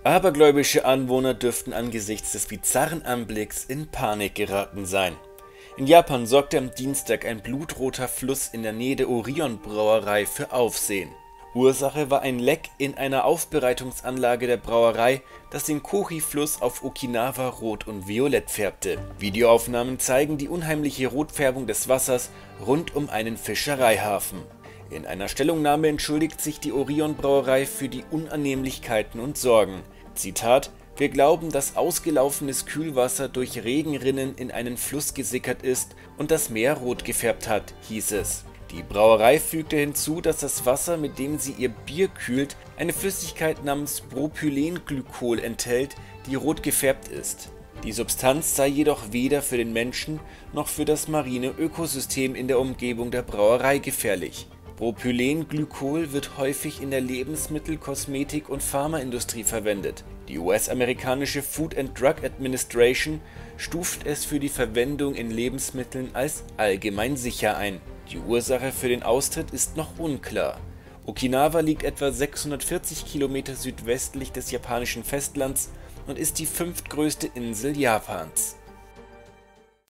Abergläubische Anwohner dürften angesichts des bizarren Anblicks in Panik geraten sein. In Japan sorgte am Dienstag ein blutroter Fluss in der Nähe der Orion-Brauerei für Aufsehen. Ursache war ein Leck in einer Aufbereitungsanlage der Brauerei, das den Kochi-Fluss auf Okinawa rot und violett färbte. Videoaufnahmen zeigen die unheimliche Rotfärbung des Wassers rund um einen Fischereihafen. In einer Stellungnahme entschuldigt sich die Orion-Brauerei für die Unannehmlichkeiten und Sorgen. Zitat: Wir glauben, dass ausgelaufenes Kühlwasser durch Regenrinnen in einen Fluss gesickert ist und das Meer rot gefärbt hat, hieß es. Die Brauerei fügte hinzu, dass das Wasser, mit dem sie ihr Bier kühlt, eine Flüssigkeit namens Propylenglykol enthält, die rot gefärbt ist. Die Substanz sei jedoch weder für den Menschen noch für das marine Ökosystem in der Umgebung der Brauerei gefährlich. Propylenglykol wird häufig in der Lebensmittel-, Kosmetik- und Pharmaindustrie verwendet. Die US-amerikanische Food and Drug Administration stuft es für die Verwendung in Lebensmitteln als allgemein sicher ein. Die Ursache für den Austritt ist noch unklar. Okinawa liegt etwa 640 Kilometer südwestlich des japanischen Festlands und ist die fünftgrößte Insel Japans.